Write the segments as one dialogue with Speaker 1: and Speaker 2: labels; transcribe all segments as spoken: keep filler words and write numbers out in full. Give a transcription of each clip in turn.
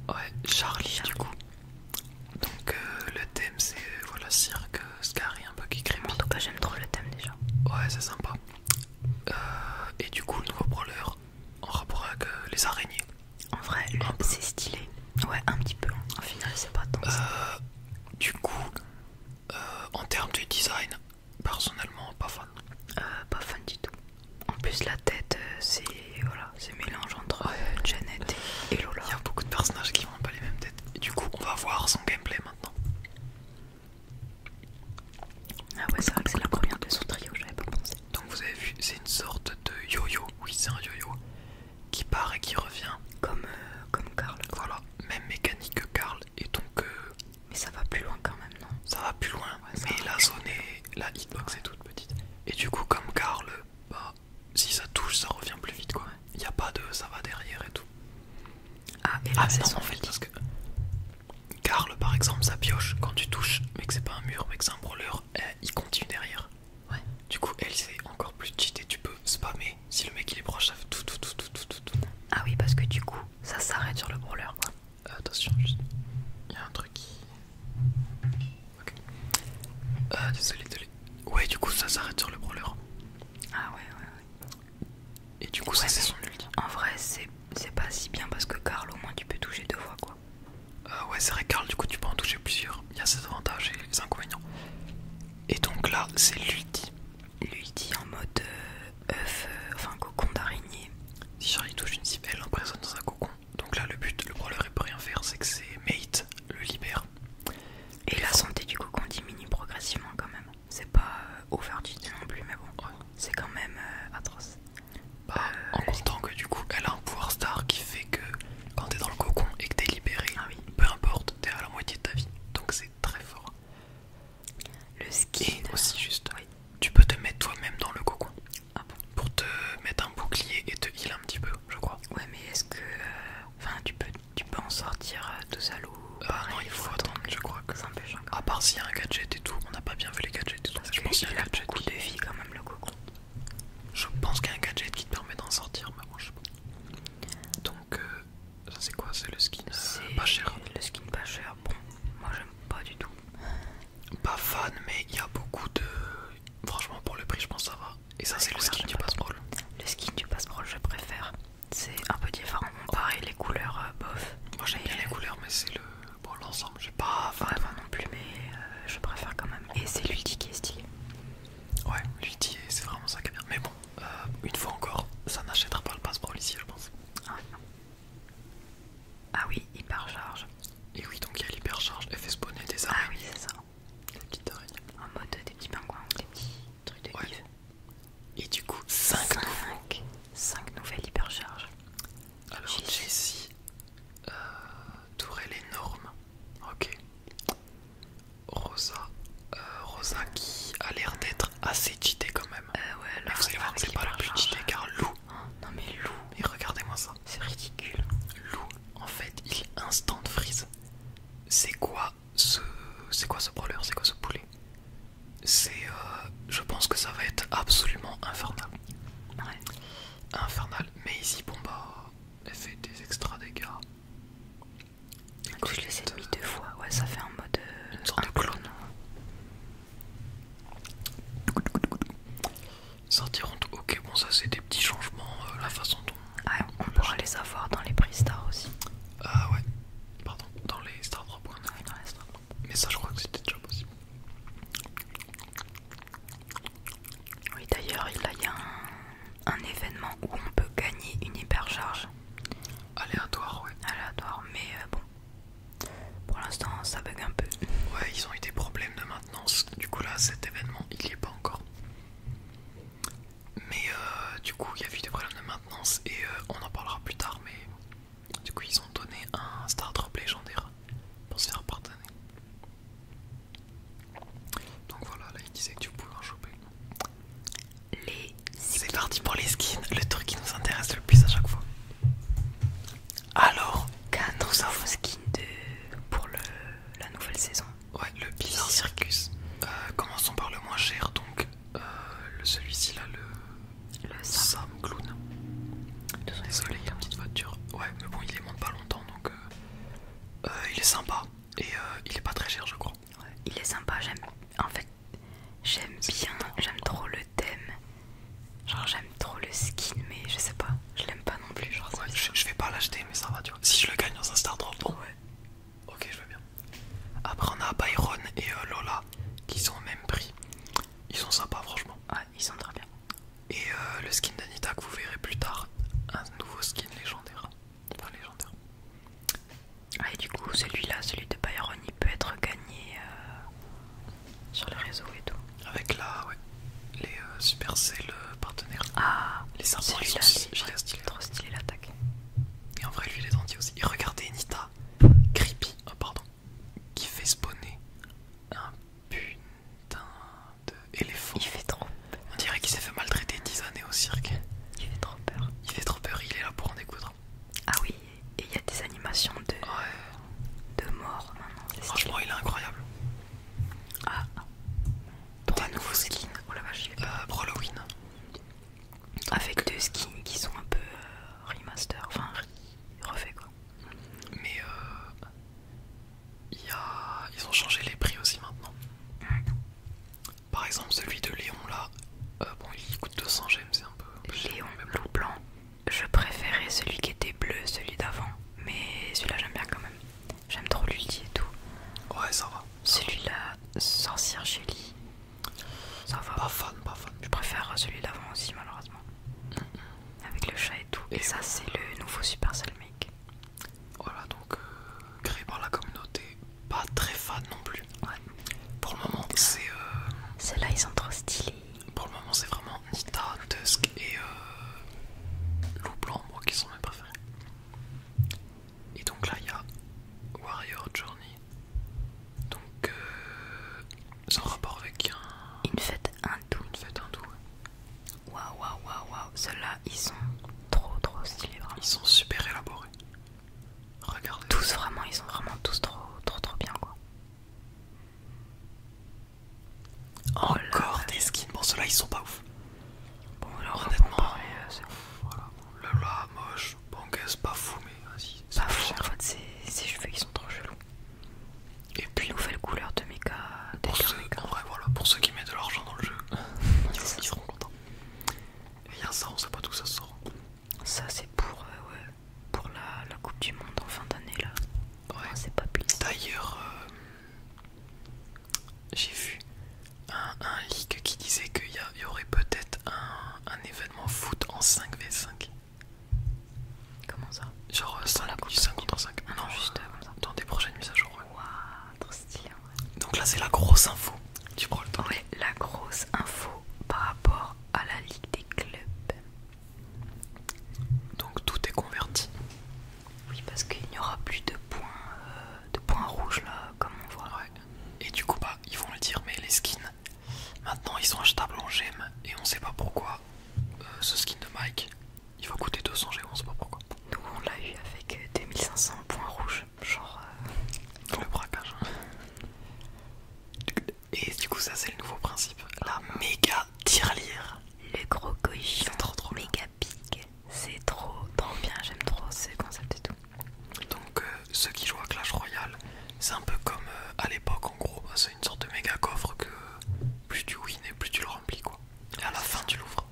Speaker 1: Ouais, Charlie, Charlie. Du coup. Donc euh, le thème c'est euh, voilà cirque, Scary un peu qui crépite.
Speaker 2: En tout cas j'aime trop le thème déjà.
Speaker 1: Ouais c'est sympa. Euh, et du coup le nouveau brawler en rapport avec euh, les araignées.
Speaker 2: En vrai c'est stylé. Ouais un petit peu. Au final c'est pas tant.
Speaker 1: Euh, du coup euh, en termes de design, personnellement pas fan.
Speaker 2: Euh, pas fan du tout. En plus la tête euh, c'est voilà, c'est mélange entre
Speaker 1: ouais.
Speaker 2: euh, Janet et, et Lola.
Speaker 1: Il y a beaucoup de personnages qui n'ont pas les mêmes têtes. Et du coup on va voir son gameplay maintenant.
Speaker 2: Ah ouais c'est vrai que c'est la première de son trio, j'avais pas pensé.
Speaker 1: Donc vous avez vu, c'est une sorte de yo-yo. Oui c'est un yo-yo qui part et qui revient.
Speaker 2: Comme, euh, comme Carl.
Speaker 1: Voilà, même mécanique que Carl. Et donc euh,
Speaker 2: mais ça va plus loin quand même, non?
Speaker 1: Ça va plus loin, ouais, mais la zone est... la hitbox est toute petite. Et du coup comme Carl, bah si ça touche ça revient plus vite quoi. Il n'y a pas de ça va derrière et tout.
Speaker 2: Ah et là
Speaker 1: ah,
Speaker 2: c'est
Speaker 1: non,
Speaker 2: son
Speaker 1: en fait parce que Carl par exemple ça pioche quand tu touches mais que c'est pas un mur mais que c'est un brawler, eh, il continue derrière.
Speaker 2: Ouais.
Speaker 1: Du coup elle c'est encore plus cheaté, tu peux spammer si le mec il est proche ça fait tout tout tout tout tout tout tout.
Speaker 2: Ah oui parce que du coup ça s'arrête sur le brawler quoi.
Speaker 1: Euh, attention juste, il y a un truc qui... Ok. Euh, désolé désolé. Ouais du coup ça s'arrête sur le brawler.
Speaker 2: Ah ouais ouais ouais.
Speaker 1: Et du coup
Speaker 2: ouais,
Speaker 1: ça c'est son ulti.
Speaker 2: En vrai c'est pas si bien parce que Carl au moins tu peux toucher deux fois quoi.
Speaker 1: Euh, ouais c'est vrai Carl du coup tu peux en toucher plusieurs. Il y a ses avantages et les inconvénients. Et donc là c'est l'ulti.
Speaker 2: L'ulti en mode euh, œuf, euh, enfin cocon d'araignée.
Speaker 1: Si Charlie touche une cible, elle l'emprisonne dans un cocon. Donc là le but, le brawler il peut rien faire, c'est que ses mates le libèrent.
Speaker 2: Et, et la santé du cocon diminue progressivement quand même. C'est pas euh, overcheaté non plus mais bon. Ouais. C'est quand même euh, atroce.
Speaker 1: Bah, euh, en comptant que du coup elle a un pouvoir star qui fait que quand t'es dans le cocon et que t'es libéré, ah oui. Peu importe, t'es à la moitié de ta vie. Donc c'est très fort.
Speaker 2: Le skin.
Speaker 1: Et aussi juste, oui. Tu peux te mettre toi-même dans le cocon. Ah bon. Pour te mettre un bouclier et te heal un petit peu, je crois.
Speaker 2: Ouais mais est-ce que... Enfin euh, tu, peux, tu peux en sortir euh, tout seul ou...
Speaker 1: Euh, non il faut attendre, je crois que...
Speaker 2: C'est un peu chiant.
Speaker 1: À part s'il y a un gadget et tout, on n'a pas bien vu les gadgets et tout.
Speaker 2: Parce
Speaker 1: je pense qu'il y a un gadget
Speaker 2: beaucoup de vie quand même le cocon.
Speaker 1: Je pense qu'il y a un gadget qui te permet d'en sortir, mais moi je sais pas. Donc, euh, ça c'est quoi? C'est le skin euh, pas cher.
Speaker 2: Le skin pas cher, bon, moi j'aime pas du tout.
Speaker 1: Pas fan, mais il y a beaucoup de... Franchement, pour le prix, je pense que ça va. Et ça, c'est le skin du passe-brawl.
Speaker 2: Le skin du passe-brawl, je préfère. C'est un peu différent. Bon, pareil, les couleurs, euh, bof.
Speaker 1: Moi j'aime bien les couleurs, mais c'est le... Bon, l'ensemble, j'ai pas fan.
Speaker 2: Ouais, moi non plus, mais euh, je préfère quand même. Et c'est l'ulti qui est stylé.
Speaker 1: Ouais, l'ulti, c'est vraiment ça qui est bien. Mais bon, euh, une fois encore, ça n'achètera pas le passe-brawl ici, je pense.
Speaker 2: Ah, non. Ah oui, hypercharge.
Speaker 1: Et oui, donc il y a l'hypercharge, elle fait spawner des araignées.
Speaker 2: Ah oui, c'est ça.
Speaker 1: Des petites araignées.
Speaker 2: En mode des petits pingouins ou des petits trucs de
Speaker 1: ouais.
Speaker 2: Yves.
Speaker 1: Et du coup, cinq
Speaker 2: nouvelles hypercharges.
Speaker 1: Alors, Jessie, euh, tourelle énorme. Ok. Rosa. Euh, Rosa qui a l'air d'être assez cheatée quand même.
Speaker 2: Euh, ouais,
Speaker 1: mais vous allez voir que c'est pas le plus cheaté car Lou.
Speaker 2: Oh, non mais Lou.
Speaker 1: Mais regardez-moi ça.
Speaker 2: C'est ridicule.
Speaker 1: Lou, en fait, il est instant freeze. C'est quoi ce. C'est quoi ce brawler? C'est quoi ce poulet? C'est. Euh, je pense que ça va être absolument infernal.
Speaker 2: Ouais.
Speaker 1: Infernal. Mais ici, bon bah. Elle fait des extra dégâts.
Speaker 2: Touche les ennemis deux fois. Ouais, ça fait un mode. Euh,
Speaker 1: une sorte de clone. Sortir en tout. Ok, bon, ça c'est des petits changements. Euh, la façon dont.
Speaker 2: Ah, on pourra les avoir dans les prix Star aussi.
Speaker 1: Ah ouais. Pardon, dans les Star trois point neuf.
Speaker 2: Oui, dans les Star trois.
Speaker 1: Mais ça, je crois que c'était déjà possible.
Speaker 2: Oui, d'ailleurs, il y a un, un événement où on peut gagner une hypercharge.
Speaker 1: Aléatoire, ouais.
Speaker 2: Aléatoire, mais euh, bon. Pour l'instant, ça bug un peu.
Speaker 1: Ouais, ils ont eu des problèmes de maintenance. Du coup, là, cet événement, il y est pas encore. Mais euh, du coup, il y a eu des problèmes de maintenance et euh, on en parlera plus tard. Mais du coup, ils ont donné un Star Drop légendaire pour se faire pardonner. Donc voilà, là, il disait que tu pouvais en choper.
Speaker 2: Les
Speaker 1: C'est parti pour les skins, le truc qui nous intéresse le plus à chaque fois. Alors,
Speaker 2: quatre nouveaux skins de... pour le... la nouvelle saison.
Speaker 1: Ouais, le Bizarre Circus. Euh, commençons par le moins cher, donc euh, le celui-ci là, le,
Speaker 2: le
Speaker 1: Sam Clown. Désolé, il y a une petite voiture. Ouais, mais bon, il les monte pas longtemps, il est sympa et euh, il est pas très cher, je crois.
Speaker 2: Ouais, il est sympa, j'aime. En fait, j'aime bien, j'aime trop le thème. Genre, j'aime trop le skin, mais je sais pas, je l'aime pas non plus. Genre,
Speaker 1: Ouais, je, je vais pas l'acheter, mais ça va, tu vois. Si je le gagne dans un Star Drop, bon.
Speaker 2: Ouais.
Speaker 1: Ok, je veux bien. Après, on a Byron et euh, Lola qui sont au même prix. Ils sont sympas, franchement.
Speaker 2: Ouais, ils sont très bien.
Speaker 1: Et euh, le skin d'Anita que vous verrez plus tard, un nouveau skin légendaire. Enfin, légendaire.
Speaker 2: Ah, et du coup, celui-là, celui de Byron, il peut être gagné euh, sur les réseaux et tout.
Speaker 1: Avec la, ouais, les euh, Supercell euh, partenaires.
Speaker 2: Ah,
Speaker 1: Les serpents, ils
Speaker 2: celui-là,
Speaker 1: sont
Speaker 2: il est
Speaker 1: giga stylés.
Speaker 2: trop stylé l'attaque.
Speaker 1: Et en vrai, lui, il est gentil aussi. Et regardez Nita, creepy, oh, pardon, qui fait spawner un putain d'éléphant.
Speaker 2: Il fait trop,
Speaker 1: On dirait qu'il s'est fait maltraiter dix années au cirque.
Speaker 2: il fait trop peur.
Speaker 1: Il fait trop peur, il est là pour en découdre.
Speaker 2: Ah oui, et il y a des animations de,
Speaker 1: Ouais,
Speaker 2: de mort maintenant. c'est stylé.
Speaker 1: franchement, il est incroyable.
Speaker 2: Ah,
Speaker 1: Des nouveaux skins.
Speaker 2: oh la vache, il est
Speaker 1: Euh, pour Halloween.
Speaker 2: avec deux skins qui sont un peu euh, remaster, enfin refait quoi.
Speaker 1: Mais euh, il y a... ils ont changé les prix aussi maintenant. Par exemple, celui de Léon là, euh, bon, il coûte deux cents gemmes, c'est un peu.
Speaker 2: Léon, loup blanc, je préférais celui qui était bleu, celui d'avant, mais celui-là j'aime bien quand même. J'aime trop l'ulti et tout.
Speaker 1: Ouais, ça va.
Speaker 2: Celui-là, sorcière Shelly, ça va.
Speaker 1: Pas fan, pas fan.
Speaker 2: Je préfère celui d'avant aussi malheureusement. Avec le chat et tout. Et,
Speaker 1: Et
Speaker 2: ça
Speaker 1: ouais.
Speaker 2: c'est le nouveau Supercell Make.
Speaker 1: Voilà, donc euh, créé par la communauté, pas très fan non plus.
Speaker 2: Ouais.
Speaker 1: Pour le moment, c'est euh,
Speaker 2: Ceux-là ils sont trop stylés.
Speaker 1: pour le moment, c'est vraiment Nita, Tusk et euh, Loup Blanc, moi, qui sont mes préférés. Et donc là, il y a Warrior Journey. Donc, euh, c'est en rapport avec un,
Speaker 2: Une fête hindoue.
Speaker 1: une fête hindoue. Ouais.
Speaker 2: Waouh waouh waouh waouh. Ceux-là ils sont trop trop stylés vraiment.
Speaker 1: Ils sont super élaborés. Regardez.
Speaker 2: Tous vraiment, ils sont vraiment tous trop trop trop bien quoi.
Speaker 1: Encore des skins. Bon, ceux-là, ils sont pas ouf.
Speaker 2: Bon alors
Speaker 1: Honnêtement,
Speaker 2: on va parler, euh, c'est
Speaker 1: voilà. Lola, moche. Bon, c'est pas fou, mais vas-y. c'est
Speaker 2: pas
Speaker 1: pas
Speaker 2: fou
Speaker 1: cher.
Speaker 2: en fait, ses, ses cheveux ils sont trop chelous.
Speaker 1: Et puis,
Speaker 2: Nouvelle couleur de méga.
Speaker 1: pour
Speaker 2: Délire
Speaker 1: ceux,
Speaker 2: méga.
Speaker 1: en vrai, voilà, pour ceux qui mettent de l'argent dans le jeu, ils, ils seront contents. Et il y a ça, on sait pas d'où ça sort.
Speaker 2: Ça c'est pour euh, ouais, pour la, la coupe du monde en fin d'année là.
Speaker 1: Ouais.
Speaker 2: Non, c'est pas plus.
Speaker 1: D'ailleurs, euh, j'ai vu un, un leak qui disait qu'il y, a- il y aurait peut-être un, un événement foot en cinq v cinq.
Speaker 2: Comment ça?
Speaker 1: Genre euh,
Speaker 2: Dans
Speaker 1: cinq,
Speaker 2: la coupe
Speaker 1: cinq contre cinq.
Speaker 2: Ah non, juste euh, comme ça.
Speaker 1: dans des prochaines mises à jour. Ouais.
Speaker 2: Waouh, trop stylé en vrai.
Speaker 1: Donc là, c'est la grosse info. Tu prends le temps.
Speaker 2: Ouais, la grosse info par rapport à la Ligue des clubs.
Speaker 1: Donc tout est converti.
Speaker 2: Oui, parce qu'il n'y aura plus de points, euh, de points rouges là, comme on voit.
Speaker 1: Ouais. Et du coup, bah, ils vont le dire, mais les skins, maintenant, ils sont achetables en gemmes. Et on sait pas pourquoi. Euh, ce skin de Mike, il va coûter deux cents gemmes, on sait pas pourquoi.
Speaker 2: Nous, on l'a eu avec euh, deux mille cinq cents points rouges. Genre, euh,
Speaker 1: Le braquage. Et du coup, ça, c'est le nouveau principe. La méga tirelire.
Speaker 2: les gros cochons,
Speaker 1: C'est trop, trop bien.
Speaker 2: méga big. C'est trop, trop bien. J'aime trop ce concept et tout.
Speaker 1: Donc, euh, ceux qui jouent à Clash Royale, c'est un peu comme euh, à l'époque, en gros. Bah, c'est une sorte de méga coffre que plus tu win et plus tu le remplis, quoi. Et à la fin, tu l'ouvres.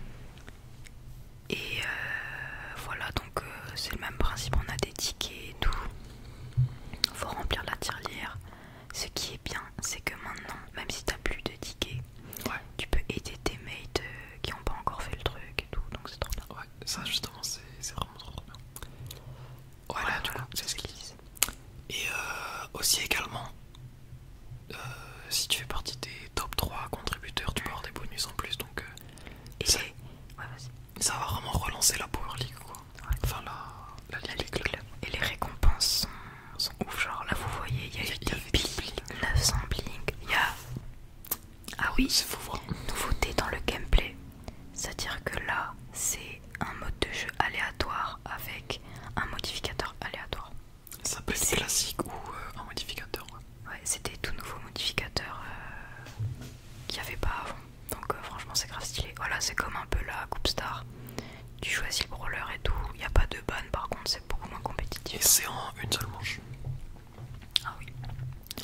Speaker 2: Et euh, voilà, donc euh, c'est le même principe. On a des tickets et tout. Faut remplir la tirelire. Ce qui est bien, c'est que maintenant, même si t'as plus de tickets,
Speaker 1: Ouais.
Speaker 2: tu peux aider tes mates euh, qui n'ont pas encore fait le truc et tout. Donc c'est trop bien.
Speaker 1: Ouais, ça, justement, c'est c'est vraiment trop, trop bien. Ouais,
Speaker 2: Voilà,
Speaker 1: là, du
Speaker 2: voilà,
Speaker 1: coup, c'est ce
Speaker 2: ce
Speaker 1: qu'il
Speaker 2: qu'ils disent.
Speaker 1: Et euh, aussi également, euh, si tu fais partie des top trois contributeurs, tu peux avoir des bonus en plus. Donc, euh,
Speaker 2: Et
Speaker 1: ça,
Speaker 2: les... Ouais, vas-y.
Speaker 1: ça va vraiment relancer la Power League, quoi.
Speaker 2: Ouais.
Speaker 1: Enfin, la, la
Speaker 2: La
Speaker 1: Ligue
Speaker 2: Ligue
Speaker 1: des
Speaker 2: des
Speaker 1: clubs.
Speaker 2: clubs. Et les récompenses sont, sont ouf. Genre là, vous voyez, il y a
Speaker 1: Il y a-
Speaker 2: eu
Speaker 1: il y
Speaker 2: des
Speaker 1: avait des
Speaker 2: billes, neuf cents bling. Il y a. Ah oui,
Speaker 1: C'est fou, vraiment.
Speaker 2: nouveauté dans le gameplay. C'est-à-dire que là, c'est un mode de jeu aléatoire avec un modificateur aléatoire.
Speaker 1: Ça peut être
Speaker 2: C'est-
Speaker 1: classique ou euh, un modificateur. Ouais.
Speaker 2: Ouais, c'était tout nouveau modificateur euh, qu'il n'y avait pas avant. Donc euh, franchement, c'est grave stylé. Voilà, c'est comme un peu la Coupe Star. Tu choisis le brawler et tout. Il n'y a pas de ban, par contre, c'est beaucoup moins
Speaker 1: Et
Speaker 2: compétitif.
Speaker 1: c'est en une seule manche.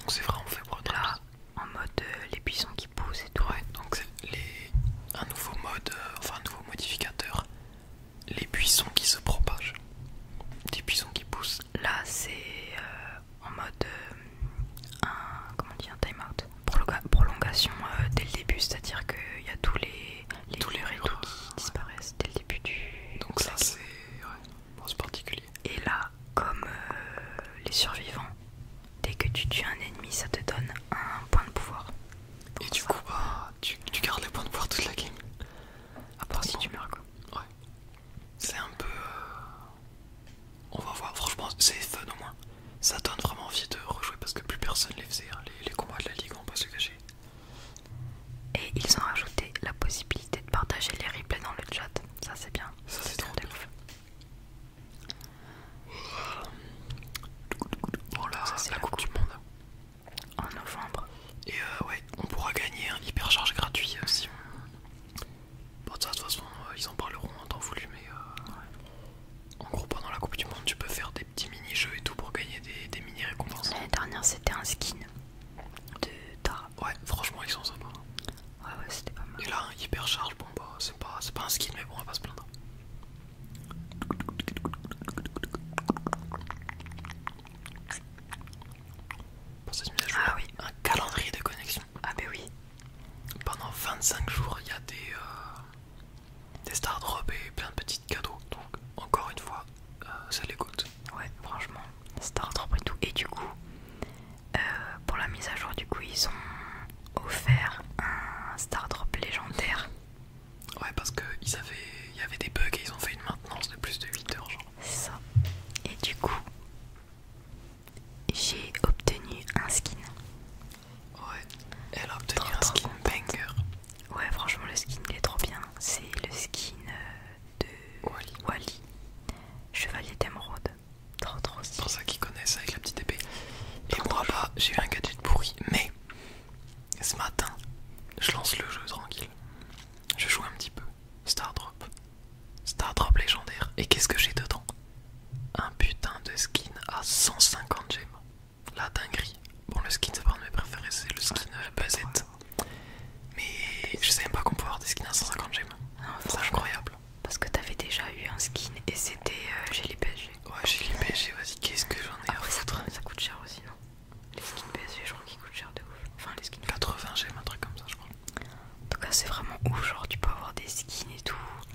Speaker 1: donc c'est vraiment fait pour être
Speaker 2: là
Speaker 1: rapide.
Speaker 2: en mode euh, les buissons qui poussent et tout.
Speaker 1: Ouais, donc c'est les... un nouveau mode, euh, enfin un nouveau modificateur. Les buissons qui se propagent. Des buissons qui poussent.
Speaker 2: Là c'est euh, en mode euh, un, comment on dit, un timeout, Prolonga prolongation euh, dès le début, c'est-à-dire qu'il y a tous les, les
Speaker 1: Tous les
Speaker 2: murs et
Speaker 1: murs,
Speaker 2: tout qui
Speaker 1: ouais.
Speaker 2: disparaissent dès le début du...
Speaker 1: Donc ça c'est... Ouais, bon, c'est particulier.
Speaker 2: Et là, comme euh, les survivants, dès que tu tues un ennemi, ça te donne un point de pouvoir.
Speaker 1: Et du coup, bah, tu, tu gardes les points de pouvoir toute la game.
Speaker 2: À part si tu meurs quoi.
Speaker 1: Ouais. C'est un peu... euh, On va voir, franchement c'est fun au moins. Ça donne vraiment envie de rejouer parce que plus personne les faisait, hein. les, les combats de la ligue, on va pas se le cacher.
Speaker 2: Et ils ont rajouté la possibilité de partager les replays dans le chat. Ça c'est bien.
Speaker 1: Ça c'est trop
Speaker 2: de
Speaker 1: bien.
Speaker 2: ouf.
Speaker 1: Bon là,
Speaker 2: Ça, c'est
Speaker 1: la
Speaker 2: la
Speaker 1: coupe
Speaker 2: coupe.
Speaker 1: du monde.
Speaker 2: En novembre.
Speaker 1: Et euh, ouais, on pourra gagner un hypercharge gratuit euh, si on... Bon de toute façon, euh, ils en parleront en temps voulu, mais... Euh... En gros, pendant la coupe du monde, tu peux faire des petits mini-jeux et tout pour gagner des, des mini-récompenses.
Speaker 2: L'année dernière c'était un skin de Tara.
Speaker 1: Ouais, franchement, ils sont sympas.
Speaker 2: Ouais ouais c'était pas mal.
Speaker 1: Et là, un hypercharge, bon bah, c'est pas, c'est pas un skin, mais bon, on va pas se plaindre. Pour cette mise à jour,
Speaker 2: Ah oui.
Speaker 1: un calendrier de connexion.
Speaker 2: Ah bah oui.
Speaker 1: Pendant vingt-cinq jours, il y a des, euh, des star drops et plein de petits cadeaux. Donc, encore une fois, euh, ça les coûte.
Speaker 2: Ouais franchement. Star Drop et tout. Et du coup, euh, pour la mise à jour du coup ils ont offert un Star Drop légendaire.
Speaker 1: Ouais, parce que ils avaient, il y avait des bugs et ils ont fait une maintenance de plus de huit heures, genre.
Speaker 2: C'est ça. Et du coup, j'ai obtenu un skin.
Speaker 1: Ouais, elle a obtenu
Speaker 2: Trop,
Speaker 1: un
Speaker 2: trop
Speaker 1: skin banger.
Speaker 2: Ouais, franchement, le skin il est trop bien. C'est le skin euh, de
Speaker 1: Wally.
Speaker 2: Wally, chevalier d'émeraude. Trop, trop
Speaker 1: C'est pour
Speaker 2: stylé.
Speaker 1: ça qu'ils connaissent avec la petite épée. Et moi, bah, j'ai eu un gadget pourri. Mais, ce matin, je lance le jeu tranquille. Je joue un petit peu. Star Drop. Star Drop légendaire. Et qu'est-ce que j'ai dedans? Un putain de skin à cent cinquante gemmes. La dinguerie. Bon, le skin, c'est pas un de mes préférés, c'est le skin euh, Buzzette. Mais je savais pas qu'on pouvait avoir des skins à cent cinquante gemmes.
Speaker 2: Non,
Speaker 1: C'est
Speaker 2: franchement,
Speaker 1: incroyable.
Speaker 2: parce que t'avais déjà eu un skin et c'était euh, Jelly P S G.
Speaker 1: Ouais, j'ai les P S G, vas-y, qu'est-ce que j'en ai à
Speaker 2: Après, ça,
Speaker 1: foutre?
Speaker 2: ça coûte cher aussi, non? Les skins P S G, je crois qu'ils coûtent cher de ouf. Enfin, les skins.
Speaker 1: quatre-vingts gemmes, un truc comme ça, je crois.
Speaker 2: En tout cas, c'est vraiment ouf. Genre, tu peux avoir des skins et tout.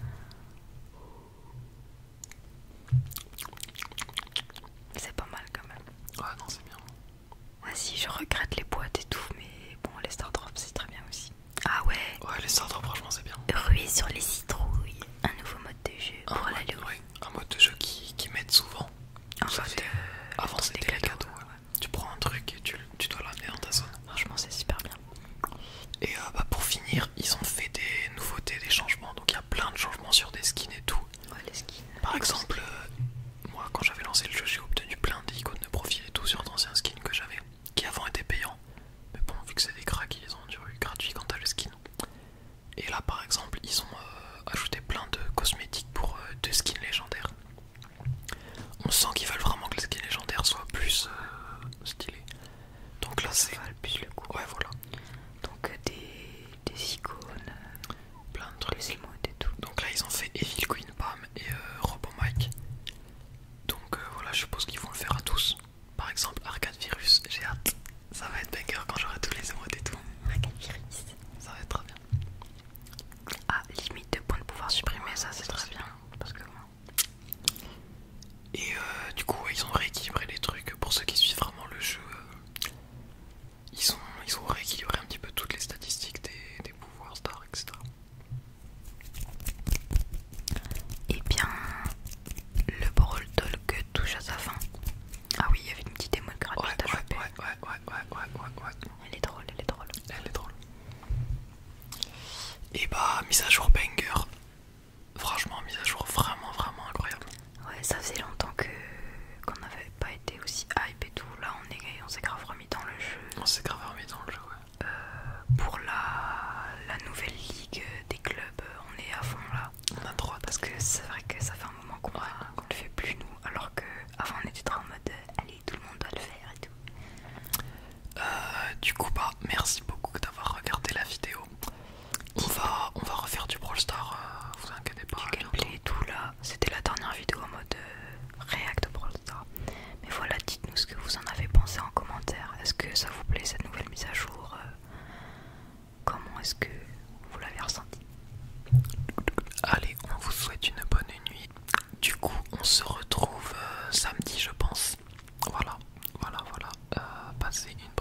Speaker 2: C'est pas mal quand même.
Speaker 1: Ouais, non, c'est bien.
Speaker 2: Vas-y, je regrette les boîtes et tout, mais bon, les Star Drops c'est très bien aussi. Ah ouais,
Speaker 1: Ouais, les Star Drop, franchement, c'est bien.
Speaker 2: ruée sur les citrouilles. Un nouveau mode de jeu
Speaker 1: Un
Speaker 2: pour
Speaker 1: mode,
Speaker 2: la loupe.
Speaker 1: ouais, un mode de jeu qui, qui m'aide souvent.
Speaker 2: En
Speaker 1: Ça
Speaker 2: mode,
Speaker 1: fait-
Speaker 2: euh,
Speaker 1: Avant,
Speaker 2: des
Speaker 1: c'était les
Speaker 2: cadeaux,
Speaker 1: cadeaux. Ouais. Tu prends un truc et tu, tu dois l'amener dans ta zone.
Speaker 2: Franchement, c'est super bien.
Speaker 1: Et euh, bah, pour finir, ils ont fait des nouveautés, des changements. Donc il y a plein de changements sur des skins et tout.
Speaker 2: Ouais, les skins.
Speaker 1: Par exemple, euh, moi quand j'avais lancé le jeu, j'ai obtenu plein d'icônes de profil et tout sur d'anciens skins que j'avais, qui avant étaient payants. Mais bon, vu que c'est des cracks, ils ont dû gratuit quand t'as le skin. Et là par exemple, ils ont euh, ajouté plein de cosmétiques pour euh, deux skins légendaires. On sent qu'ils veulent vraiment que le skin légendaire soit plus euh, stylé. Donc là c'est...
Speaker 2: Ça le plus le coup.
Speaker 1: Ouais voilà,
Speaker 2: Donc, euh, des, des icônes, euh,
Speaker 1: plein de trucs.
Speaker 2: des emotes et tout.
Speaker 1: Donc là ils ont fait Evil Queen Pam et euh, Robo Mike. Donc euh, voilà, je suppose qu'ils vont le faire à tous. Par exemple Arcade Virus, j'ai hâte. Ça va être banger quand j'aurai tous les émotes et tout.
Speaker 2: Arcade Virus.
Speaker 1: Ça va être très bien.
Speaker 2: Ah, limite de points de pouvoir supprimés,
Speaker 1: Ouais,
Speaker 2: ça c'est
Speaker 1: ça,
Speaker 2: très
Speaker 1: c'est
Speaker 2: bien.
Speaker 1: bien.
Speaker 2: Parce que bon.
Speaker 1: Et euh, du coup ouais, ils ont rééquilibré les trucs. Pour ceux qui suivent vraiment le jeu, euh, ils, ont, ils ont rééquilibré un petit peu toutes les statistiques des, des pouvoirs stars, et cetera.
Speaker 2: Eh bien, le Brawl Talk touche à sa fin. Ah oui, il y avait une petite émote gratuite
Speaker 1: Ouais,
Speaker 2: à
Speaker 1: ouais,
Speaker 2: choper.
Speaker 1: ouais, ouais, ouais, ouais, ouais, ouais, ouais.
Speaker 2: Elle est drôle, elle est drôle.
Speaker 1: Elle est drôle. Et bah, mise à jour banger. Franchement, mise à jour vraiment, vraiment incroyable.
Speaker 2: Ouais, ça faisait longtemps que qu'on n'avait pas été aussi hype et tout. Là, on est, on s'est grave remis dans le jeu.
Speaker 1: On s'est grave remis dans le jeu, ouais.
Speaker 2: Pour la, la nouvelle ligue des clubs, on est à fond là.
Speaker 1: On a droit
Speaker 2: Parce que c'est vrai que ça fait un moment qu'on qu'on le fait plus nous. Alors que avant on était trop en mode euh, allez, tout le monde doit le faire et tout.
Speaker 1: Euh, c'est une